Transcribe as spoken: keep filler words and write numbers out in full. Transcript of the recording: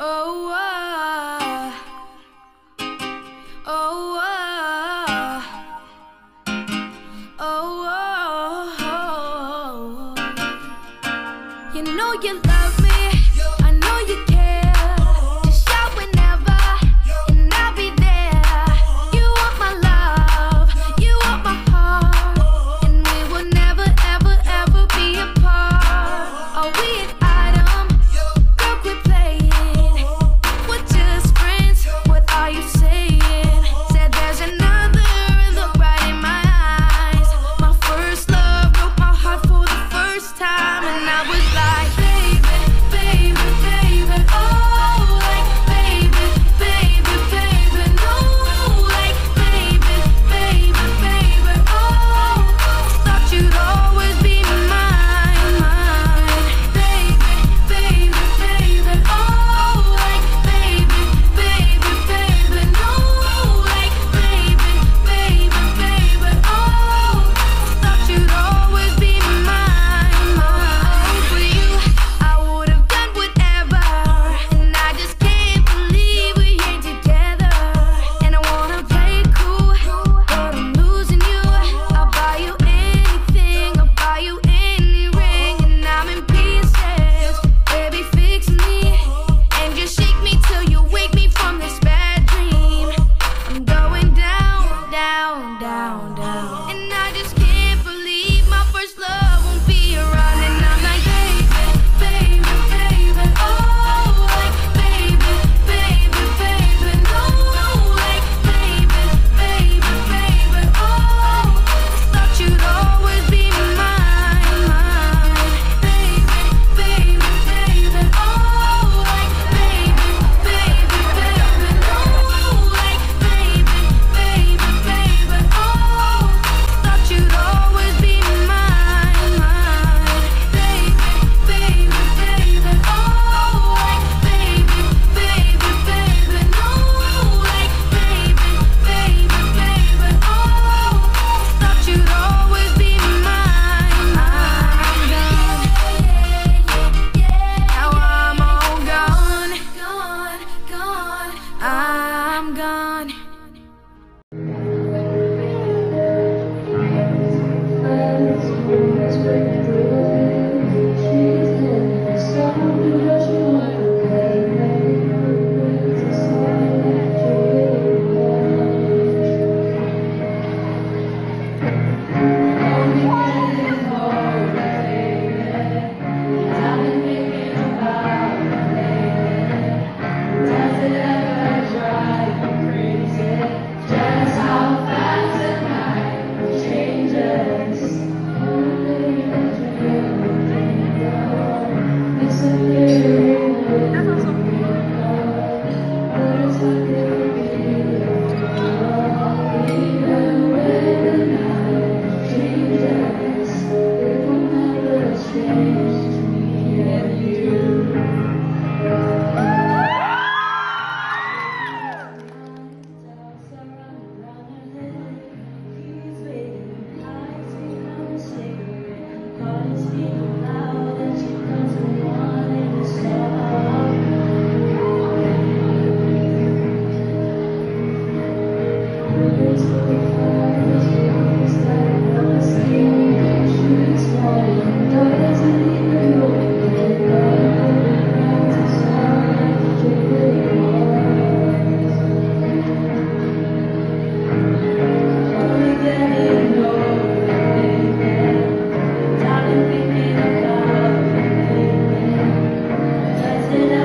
Oh, oh, oh, oh, oh, oh. You know you love me, I know you care. Just shout whenever, and I'll be there. You want my love, you want my heart, and we will never, ever, ever be apart. Are we an item? Girl, quit playing. We're just friends, what are you saying? Said there's another, look right in my eyes. My first love broke my heart for the first time, and I was like, baby, baby, baby, oh, like, baby, baby, baby, no, like, baby, baby, baby, oh, thought you'd always be mine, mine, baby, baby, baby, oh, like, baby, baby, baby, no, like, baby, baby, baby, oh, thought you'd always be mine, mine. For you, I would have done whatever, and I just can't believe we ain't together. And I wanna play it cool, but I'm losing you. I'll buy you anything, I'll buy you any ring, and I'm in pieces. Baby, fix me, and just shake me till you wake me from this bad dream. I'm going down, down, down, down, and I just can't believe my first love won't be around. And I'm like, baby, baby, baby, oh, like, baby, baby, baby, no, like, baby, baby, baby, oh, thought you'd always be mine, mine, baby, baby, baby, oh, like, baby, baby, baby, no, like, baby, baby, baby, oh, thought you'd always be mine, mine, baby, baby, baby, oh, like, baby, baby, baby, no, like, baby, baby, baby, oh, thought you'd always be mine, mine. Now I'm all gone, gone, gone, I'm gone. Does it